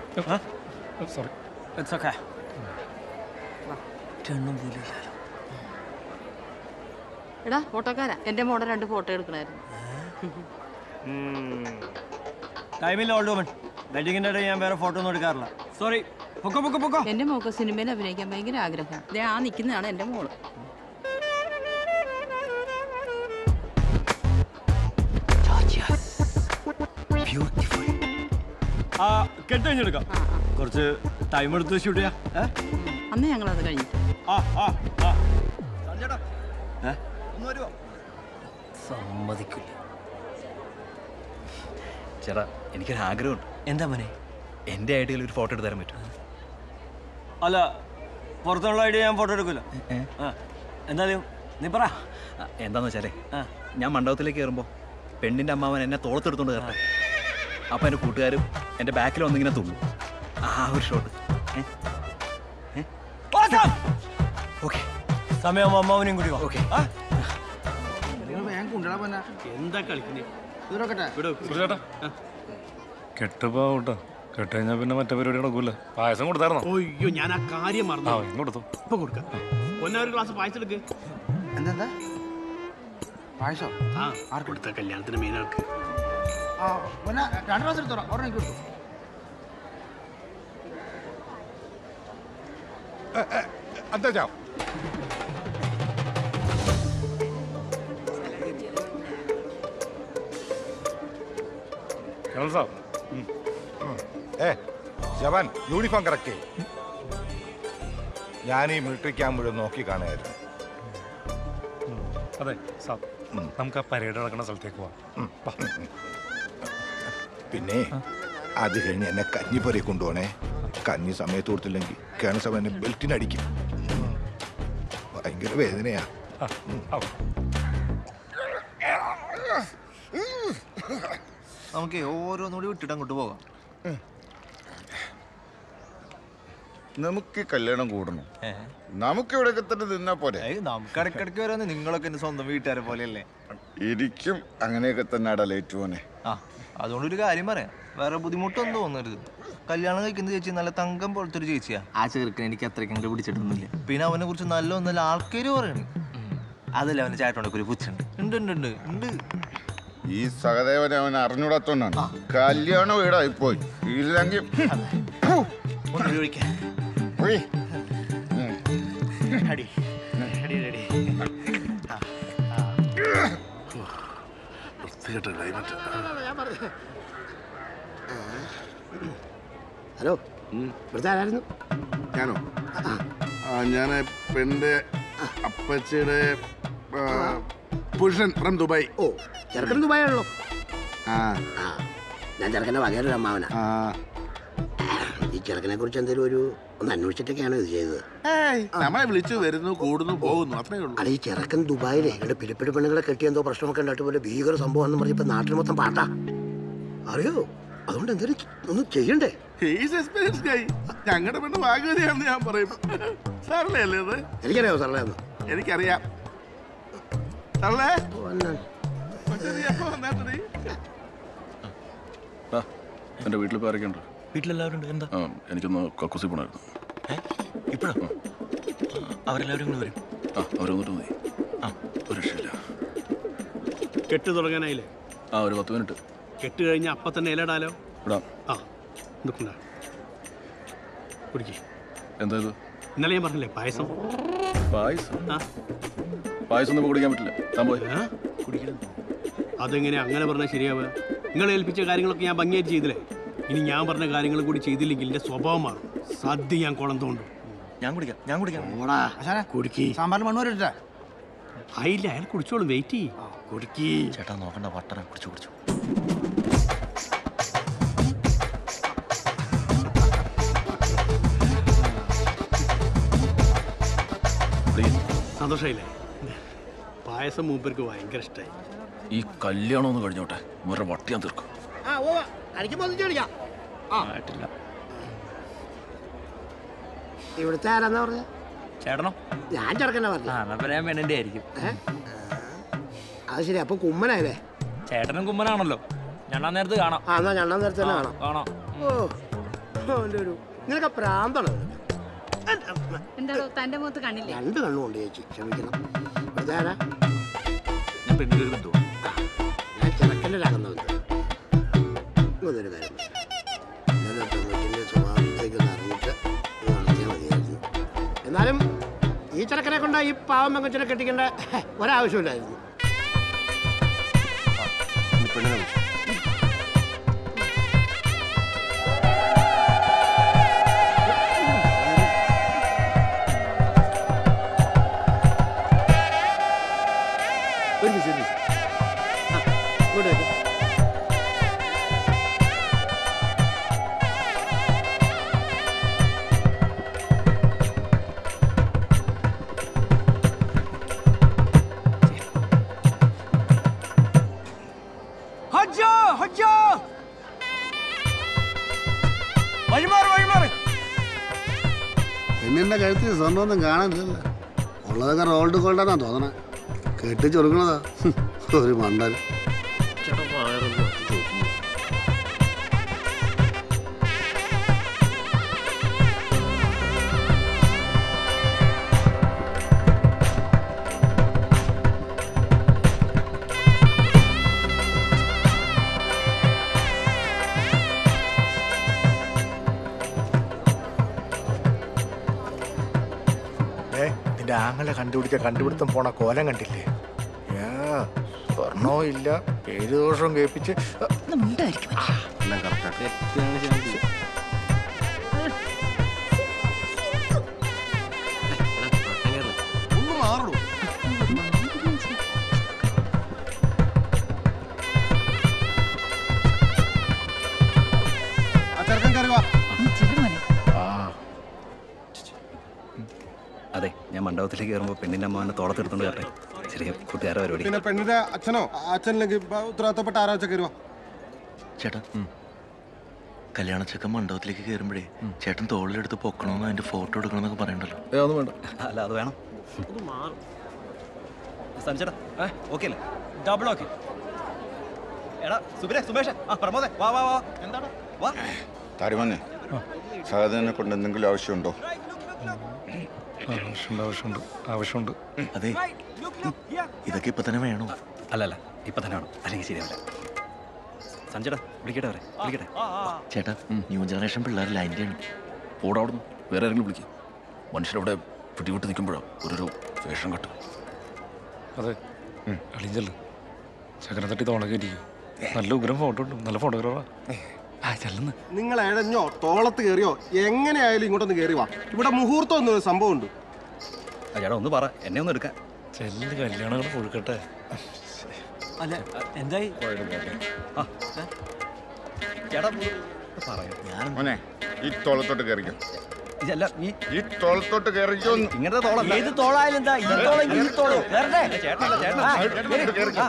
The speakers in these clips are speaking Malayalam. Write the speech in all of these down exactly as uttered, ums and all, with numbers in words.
Sorry it's okay. എടാ ഫോട്ടോക്കാരാ, എന്റെ മോടെ രണ്ട് ഫോട്ടോ എടുക്കണായിരുന്നു. ടൈമില്ല ഓൾഡ് വുമൺ. വെഡിങ്ങിന്റെ ഇടയിൽ ഞാൻ വേറെ ഫോട്ടോ ഒന്നും എടുക്കാറില്ല. സോറി. പൊക്കോ പൊക്കോ പൊക്കോ. എന്റെ മോക്ക് സിനിമയിൽ അഭിനയിക്കാൻ ഭയങ്കര ആഗ്രഹം. ദേ ആ നിൽക്കുന്നതാണ് എന്റെ മോള്. ആ കെട്ട് കഴിഞ്ഞെടുക്കാം. കുറച്ച് ടൈം എടുത്ത് ഷൂട്ട് ചെയ്യാം. അന്ന് ഞങ്ങളത് കഴിഞ്ഞിട്ട് സമ്മതിക്കില്ല. ചേട്ടാ എനിക്കൊരാഗ്രഹമുണ്ട്. എന്താ മോനെ? എൻ്റെ ഐഡിയയിൽ ഒരു ഫോട്ടോ എടുത്ത് തരാൻ പറ്റും? അല്ല, പുറത്തുള്ള ഐഡിയ ഞാൻ ഫോട്ടോ എടുക്കില്ല. എന്തായാലും നീ പറ. എന്താന്ന് വെച്ചാലേ, ഞാൻ മണ്ഡപത്തിലേക്ക് കയറുമ്പോൾ പെണ്ണിൻ്റെ അമ്മാവൻ എന്നെ തോളത്തെടുത്തോണ്ട് കയറട്ടെ. അപ്പം എൻ്റെ കൂട്ടുകാരും എൻ്റെ ബാക്കിൽ വന്നിങ്ങനെ തുള്ളു. ആ ഒരു ഷോട്ട്. ഓക്കെ, സമയം അമ്മാവനെയും കൂടി വാ. ഓക്കെ. എന്താ കളിക്കുന്നേ? കെട്ടുപോട്ടോ. കെട്ട് കഴിഞ്ഞാൽ പിന്നെ മറ്റേ പരിപാടി നടക്കൂല. പായസം കൊടുത്തായിരുന്നോ? അയ്യോ, ഞാൻ ആ കാര്യം മറന്നു. കൊടുത്തു. ഇപ്പൊ കൊടുക്കാം. ഒന്നേ ഒരു ഗ്ലാസ് പായസം എടുക്ക്. എന്താ പായസം? ആ ആർ കൊടുത്ത കല്യാണത്തിന് മെയിനാൾക്ക്. രണ്ട് ഗ്ലാസ് എടുത്തോളാം. ഒരെണ്ണം കൊടുത്തു. എന്താ ഏ ജവാൻ, യൂണിഫോം കറക്റ്റ്. ഞാൻ ഈ മിലിറ്ററി ക്യാമ്പ് മുഴുവൻ നോക്കി കാണുമായിരുന്നു. അതെ സാബ്, നമുക്ക് ആ പരേഡ് നടക്കുന്ന സ്ഥലത്തേക്ക് പോവാം. പിന്നെ അത് കഴിഞ്ഞ് എന്നെ കഞ്ഞിപ്പുരയെ കൊണ്ടുപോണേ. കഞ്ഞി സമയത്ത് കൊടുത്തില്ലെങ്കിൽ കേണസഭ എന്നെ ബെൽറ്റിനടിക്കും. ഭയങ്കര വേദനയാ. നമുക്ക് ഓരോന്നുകൂടി വിട്ടിട്ട് അങ്ങോട്ട് പോകാം. നമുക്ക് കല്യാണം കൂടണം. നമുക്ക് ഇവിടെയൊക്കെ തന്നെ നിന്നാ പോലെ. നമുക്ക് ഇടയ്ക്കിടയ്ക്ക് വരാന്ന്. നിങ്ങളൊക്കെ എന്റെ സ്വന്തം വീട്ടുകാരെ പോലെയല്ലേ? ഇരിക്കും അങ്ങനെയൊക്കെ തന്നെ ലേറ്റ് പോനെ. ആ, അതുകൊണ്ടൊരു കാര്യം പറയാം. വേറെ ബുദ്ധിമുട്ടൊന്നും തോന്നരുത്. കല്യാണം കഴിക്കുന്ന ചേച്ചി നല്ല തങ്കം പോലത്തെ ഒരു ചേച്ചിയാ. ആ ചെറുക്കൻ എനിക്ക് അത്രയ്ക്ക് അങ്ങോട്ട് പിടിച്ചിട്ടൊന്നുമില്ല. പിന്നെ അവനെ കുറിച്ച് നല്ല ഒന്നല്ല ആൾക്കാര് പറയണ്. അതല്ല അവന്റെ ചേട്ടനൊക്കെ ഒരു പുച്ഛുണ്ട്. ഉണ്ട് ഉണ്ട് ഉണ്ട് ഉണ്ട്. ഈ സഹദേവനെ അവൻ അറിഞ്ഞൂടാത്തോണ്ടാണ് കല്യാണം വീടായി പോയി. ഇല്ലെങ്കിൽ ഹലോ, ഇവിടുത്തെ ആരായിരുന്നു? ഞാനോ? ഞാൻ പെണ്ണിന്റെ അപ്പച്ചയുടെ പുരുഷൻ ഫ്രം ദുബായ്. ഓ, ചെറുക്കൻ ദുബായാണല്ലോ. ആ, ഞാൻ ചെറുക്കൻ്റെ വകയൊരു അമ്മാവനാ. ആ, ഈ ചെറുക്കനെ കുറിച്ച് എന്തെങ്കിലും ഒരു ഒന്ന് അന്വേഷിച്ചിട്ടൊക്കെയാണ് ഇത് ചെയ്തത്. നമ്മളെ വിളിച്ചു വരുന്നു, കൂടുന്നു, പോകുന്നു, അത്രേ ഉള്ളൂ. അല്ല, ഈ ചെറുക്കൻ ദുബായിലെ ഇവിടെ പിലിപ്പിടി പെണ്ണുങ്ങളെ കെട്ടിയെന്തോ പ്രശ്നമൊക്കെ ഉണ്ടായിട്ട് പോലെ ഭീകര സംഭവം എന്ന് പറഞ്ഞപ്പോ നാട്ടിൽ മൊത്തം പാട്ടാ. അറിയോ? അതുകൊണ്ട് എന്തെങ്കിലും ഒന്നും ചെയ്യണ്ടേ? ഞങ്ങളുടെ പെണ്ണ് ഭാഗ്യവതിയാണെന്ന് ഞാൻ പറയും. സാറല്ലേ അല്ലേ അത്? എനിക്കറിയാമോ സാറേ? ഒന്ന് എനിക്കറിയാം. എന്റെ വീട്ടിൽ പേരൊക്കെയുണ്ട്. വീട്ടിലെല്ലാവരും ഉണ്ട്. എന്താ? എനിക്കൊന്ന് കക്കൂസി പോണായിരുന്നു. ഇപ്പഴോ? അവരെല്ലാവരും ഇങ്ങനെ വരും. ആ, അവർ വന്നിട്ട് മതി. ആ, ഒരു രക്ഷയില്ല. കെട്ട് തുടങ്ങാനായില്ലേ? ആ, ഒരു പത്ത് മിനിറ്റ്. കെട്ട് കഴിഞ്ഞാൽ അപ്പം തന്നെ ഇലയിടാലോ. ഇടാം. ആ, എന്തൊക്കെ കുടിക്കേ. എന്താ ഇത്? ഇന്നലെ ഞാൻ പറഞ്ഞില്ലേ പായസം? പായസം? ആ, പായസം ഒന്നും കുടിക്കാൻ പറ്റില്ല. സംഭവം കുടിക്കണം. അതെങ്ങനെ അങ്ങനെ പറഞ്ഞാൽ ശരിയാവുക? നിങ്ങൾ ഏൽപ്പിച്ച കാര്യങ്ങളൊക്കെ ഞാൻ ഭംഗിയായിട്ട് ചെയ്തില്ലേ? ഇനി ഞാൻ പറഞ്ഞ കാര്യങ്ങൾ കൂടി ചെയ്തില്ലെങ്കിൽ എൻ്റെ സ്വഭാവം മാറും. സദ്യ ഞാൻ കുളം തോണ്ടും. ഞാൻ കുടിക്കാം. ഞാൻ കുടിക്കാം. കുടിക്കി. സാമ്പാറിന് മണ്ണൂർ ഇട്ടാ ആയില്ല, അയാൾ കുടിച്ചോളും. വെയിറ്റ് ചെയ്യ്. കുടിക്കി. ചേട്ടാ നോക്കണ്ട, വട്ടറ കുടിച്ചു കുടിച്ചു. സന്തോഷമായില്ലേ? പായസം മൂപ്പർക്ക് ഭയങ്കര ഇഷ്ടമായി. ഈ കല്യാണം ഒന്ന് കഴിഞ്ഞോട്ടെ, വേറെ വട്ടി ഞാൻ തീർക്കും. ഇവിടുത്തെ ആരാന്നാ പറഞ്ഞ? ചേട്ടനോ? ഞാൻ ചെറുക്കനെ പറഞ്ഞു. ഞാൻ പെണ്ണിന്റെ ആയിരിക്കും. അത് ശരി. അപ്പൊ കുമ്മനായല്ലേ? ചേട്ടനും കുമ്മനാണല്ലോ. ഞണ്ണാൻ നേരത്ത് കാണാം. ആ, എന്നാ ഞണ്ണാൻ നേരത്തെ തന്നെ കാണാം. കാണാം. ഓ, ഒരു നിനക്ക് പ്രാന്താണ്. എന്താണോ തന്റെ മുഖത്ത് കണ്ണില്ലേ? രണ്ട് കണ്ണുകൊണ്ട് ചേച്ചി ക്ഷമിക്കണം. ഇതാരാ? ഞാൻ പെണ്ണിൻ്റെ ഒരു ബന്ധുവാണ്. ഞാൻ ചെറുക്കൻ്റെലാകുന്നവൻ. ഇതൊരു കാര്യം ഇന്നലെ പെൺകുട്ടിൻ്റെ സ്വഭാവത്തേക്കൊന്ന് അറിഞ്ഞിട്ട് ഇത് നടത്തിയാൽ മതിയായിരുന്നു. എന്നാലും ഈ ചെറുക്കനെ കൊണ്ട് ഈ പാവം പെങ്കൊച്ചിനെ കെട്ടിക്കേണ്ട ഒരാവശ്യമില്ലായിരുന്നു. പെണ്ണിനെ വിളിച്ചു. ഒരു മിനിറ്റ്, ഒരു മിനിറ്റ്. ആ, ഇങ്ങോട്ട് വയ്ക്കും. ഹജ്ജോ ഹജ്ജോ വഴിമാറ് വഴിമാറ്. പെണ്ണിന്റെ കഴുത്തിൽ സ്വർണ്ണമൊന്നും കാണാനില്ലല്ലോ. ഉള്ളതൊക്കെ റോൾഡ് ഗോൾഡാന്നാ തോന്നണേ. കെട്ടിച്ച് കൊടുക്കണതാ ഒരു മണ്ടൻ. നിന്റെ ആങ്ങളെ കണ്ടുപിടിച്ച കണ്ടുപിടുത്തം പോണ കോലം കണ്ടില്ലേ? സ്വർണവും ഇല്ല, ഏഴു ദോഷം കേൾപ്പിച്ച് എല്ലാം കറക്റ്റാണ്. ഒന്ന് മാറുള്ളൂ. ആ ചെറുക്കൻ കയറി വാ. അതെ, ഞാൻ മണ്ഡപത്തിലേക്ക് കയറുമ്പോൾ പെണ്ണിൻ്റെ അമ്മ എന്നെ തോളത്തെടുത്തോണ്ട് കയറട്ടെ. ചെറിയ കൂട്ടുകാരെ പരിപാടി. പിന്നെ പെണ്ണിന്റെ അച്ഛനോ അച്ഛനില്ലെങ്കിൽ ഉത്തരവാദിത്തപ്പെട്ട ആരാച്ച കയറുവാ. ചേട്ടാ, കല്യാണ ചെക്കൻ മണ്ഡപത്തിലേക്ക് കയറുമ്പോഴേ ചേട്ടൻ തോളിലെടുത്ത് പൊക്കണമെന്ന് അതിന്റെ ഫോട്ടോ എടുക്കണമെന്നൊക്കെ പറയണ്ടല്ലോ. ഒന്നും വേണ്ട. അല്ല, അത് വേണം. സഞ്ജേട്ടാ, ഓക്കെ അല്ലേ? Double okay. എടാ സുബിരെ, സുമേഷ്, ആ പ്രമോദേ, വാ വാ വാ. എന്താണ്? വാ. താരുമന്നെ, സഹദേവനെ കൊണ്ട് എന്തെങ്കിലും ആവശ്യമുണ്ടോ? ആവശ്യമുണ്ട് ആവശ്യമുണ്ട് ആവശ്യമുണ്ട്. അതെ, ഇതൊക്കെ ഇപ്പൊ തന്നെ വേണോ? അല്ല അല്ല, ഇപ്പൊ തന്നെ വേണം, അല്ലെങ്കിൽ ശരിയാവില്ല. സഞ്ജേട്ടാ, വിളിക്കട്ടെ അവരെ, വിളിക്കട്ടെ. ചേട്ടാ, ന്യൂ ജനറേഷൻ പിള്ളേർ ലൈൻ്റെയാണ്. ഓടാ അവിടുന്ന്, വേറെ ആരെങ്കിലും വിളിക്കും. മനുഷ്യരവിടെ പിടിവിട്ട് നിൽക്കുമ്പോഴോ ഓരോരോ വേഷം കെട്ടും. അതെ, അളിഞ്ചല്ല ചക്കനെ തട്ടി തോളക്കേറ്റിരിക്കും. നല്ല ഉഗ്രം ഫോട്ടോ ഉണ്ട്, നല്ല ഫോട്ടോഗ്രാഫാ. ആ ചെല്ലുന്നു. നിങ്ങൾ എഴഞ്ഞോ തോളത്ത് കയറിയോ എങ്ങനെയായാലും ഇങ്ങോട്ടൊന്ന് കയറി വാ. ഇവിടെ മുഹൂർത്തം എന്നൊരു സംഭവം ഉണ്ട്. ചേട്ടാ ഒന്ന് പറ, എന്നെ ഒന്ന് എടുക്കാൻ. ചെല്ല്, കല്യാണം കൊടുക്കട്ടെ. അല്ല എന്തായി? ചേട്ടാ പറയാം. ഞാൻ മോനെ, ഈ തോളത്തോട്ട് കയറിക്കോ. ഇതല്ല, ഈ ഈ തോളത്തോട്ട് കയറിക്കോ. ഇങ്ങനത്തെ തോളല്ല. ഏത് തോളായാലും എന്താ? ഈ തോളെങ്കിൽ ഈ തോള് വരട്ടെ. ചേട്ടനല്ല, ചേട്ടനല്ല.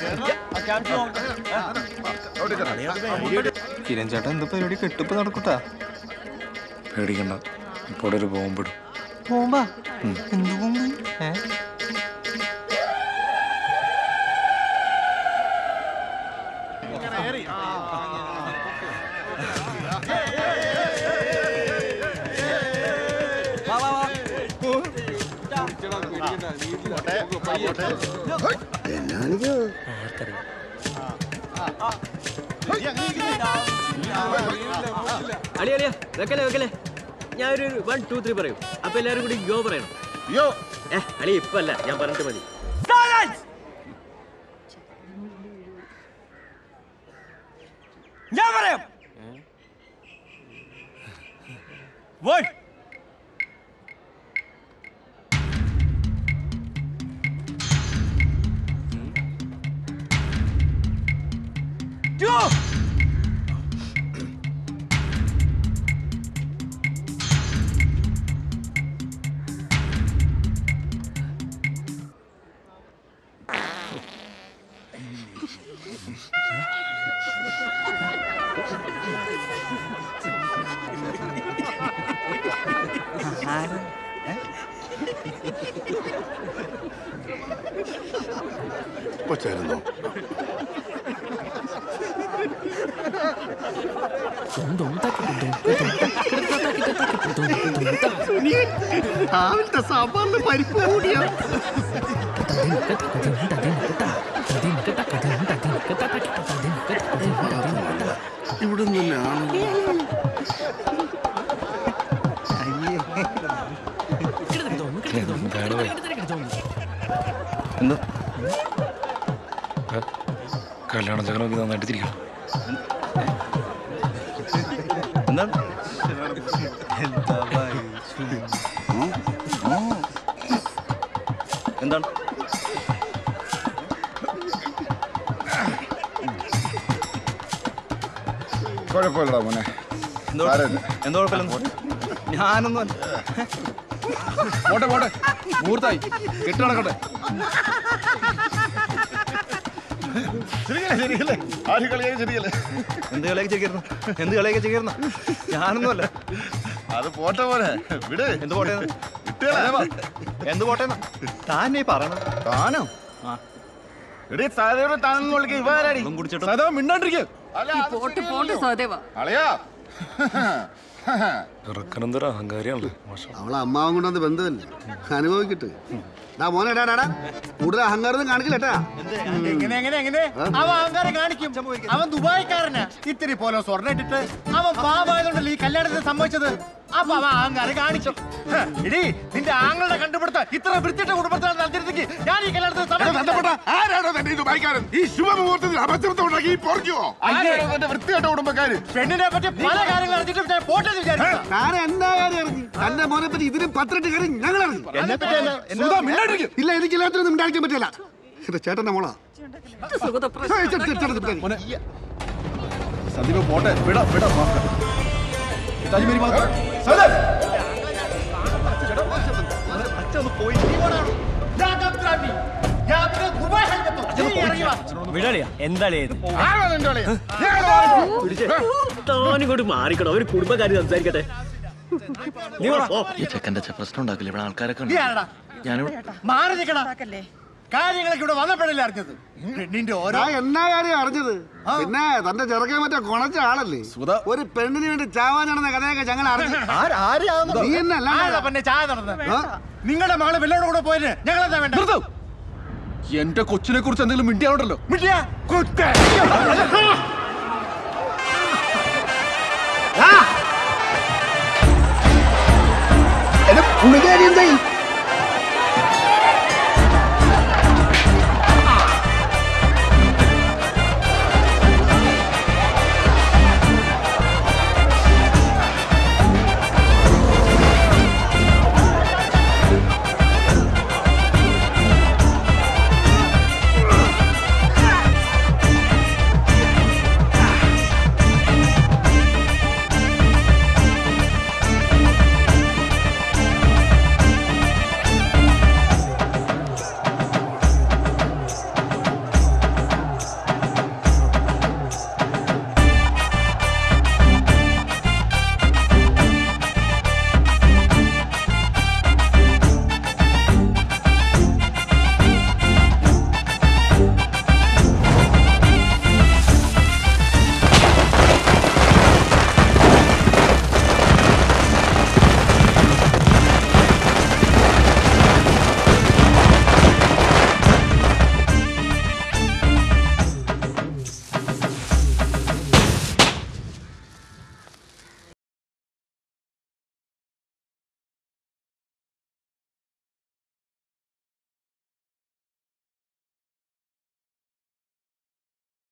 കിരൺ ചേട്ടൻ എന്താ പരിപാടി? കെട്ടിപ്പ് നടക്കൂട്ടാ. പേടിക്കണ്ട, ഇപ്പോൾ ഒരു ബോംബിടും. ബോംബാ? എന്ത് ബോംബ്? ഏ അളിയ അളിയ വെക്കല്ലേ വെക്കല്ലേ. ഞാനൊരു വൺ ടു ത്രീ പറയും, അപ്പൊ എല്ലാരും കൂടി യോ പറയണം. യോ ഏ അളിയ ഇപ്പൊ അല്ല, ഞാൻ പറഞ്ഞിട്ട് മതി. ഞാൻ പറയാം. വൺ ടു കൊച്ചായിരുന്നോ? രാവിലത്തെ സാമ്പാറിന് പരിപ്പ് കൂടിയ ഇവിടെ തന്നെയാണ് എന്താ കല്യാണ ചക്കനൊക്കെ നന്നായിട്ട് തിരിക്കണം. എന്താണ് കുഴപ്പമില്ലടാ മോനെ. എന്താ കുഴപ്പമില്ല ഞാനൊന്നും പോട്ടെ പോട്ടെ മുഹൂർത്തായി കെട്ടി നടക്കട്ടെ. ശരിയല്ലേ ശരിയല്ലേ ആര് കളിയൊക്കെ ശരിയല്ലേ? എന്ത് കളിയൊക്കെ ചെയ്യായിരുന്നു എന്ത് കളിയൊക്കെ ചെയ്യായിരുന്നു ഞാനൊന്നുമല്ല. അത് പോട്ടെ പോലെ വിട്. എന്ത് പോട്ടെ എന്ത് പോട്ടെ താൻ പറയണം. താനോ? എടീ സഹദേവനെ താനെന്ന് വിളിക്കുക ഇവരാടി കുടിച്ചിട്ട് മിണ്ടാണ്ടിരിക്കുക. അളയാ ഇറക്കനെന്തൊരു അഹങ്കാരിയാണല്ലേ. അവളെ അമ്മാവൻ കൊണ്ടുവന്ന് ബന്ധമല്ലേ അനുഭവിക്കട്ടെ. ഡാ മോനെ ഡാ ഡാ കൂടുതൽ അഹങ്കാരം കാണിക്കില്ലട്ടാ. എങ്ങനെ എങ്ങനെ എങ്ങനെ അവൻ അഹങ്കാരം കാണിക്കും? അവൻ ദുബായിക്കാരനാ. ഇത്തിരി പോലെ സ്വർണ്ണം ഇട്ടിട്ട് അവൻ പാവായതുകൊണ്ടല്ലേ ഈ കല്യാണത്തിന് സംഭവിച്ചത്. അപ്പൊ അവൻ അഹങ്കാരം കാണിച്ചു. ഇടി നിന്റെ ആങ്ങളുടെ കണ്ടുപിടുത്ത ഇത്ര വൃത്തിട്ട കുടുംബത്തിലാണ് നടത്തിയിരുന്നെങ്കിൽ ഞാൻ ഈ കല്യാണത്തിന് വൃത്തിയായിട്ട കുടുംബക്കാര് പെണ്ണിനെ പറ്റി പല കാര്യങ്ങൾ അറിഞ്ഞിട്ട് പോട്ടെന്ന് വിചാരിച്ചു. ഞാൻ എന്താ കാര്യം ഇറങ്ങി തന്റെ മോനെ പറ്റി ഇതിനും പത്രട്ട് കാര്യം ഞങ്ങൾ ഇറങ്ങി. ഇല്ല എനിക്ക് എല്ലാത്തിനും ഉണ്ടാക്കാൻ പറ്റില്ല. എന്റെ ചേട്ടന്റെ മോളാ. സന്ദീപ് പോട്ടെ വിട വിട എന്താണിങ്ങോട്ട് മാറിക്കണോ? ഒരു കുടുംബക്കാരി സംസാരിക്കട്ടെ. ചെക്കൻ്റെ പ്രശ്നം ഉണ്ടാക്കില്ല ഇവിടെ ആൾക്കാരൊക്കെ മാറി നിൽക്കണ കാര്യങ്ങളൊക്കെ ഇവിടെ വന്നപ്പോഴല്ലേ അറിഞ്ഞത്. പെണ്ണിന്റെ ഓരോ എന്നാ കാര്യം അറിഞ്ഞത്? പിന്നെ തന്റെ ചെറുക്കാൻ മറ്റേ കൊണച്ച ആളല്ലേ. ഒരു പെണ്ണിന് വേണ്ടി ചാവാൻ നടന്ന കഥയൊക്കെ ഞങ്ങൾ അറിഞ്ഞു. ചായ നടന്നത് നിങ്ങളുടെ മകള് വെള്ളോടെ കൂടെ പോയത് ഞങ്ങളെന്താ വേണ്ട? എന്റെ കൊച്ചിനെ കുറിച്ച് എന്തെങ്കിലും മിണ്ടിയാണല്ലോ. മിണ്ടിയാ കുത്ത്. പുള്ളിക്കാരി എന്തായി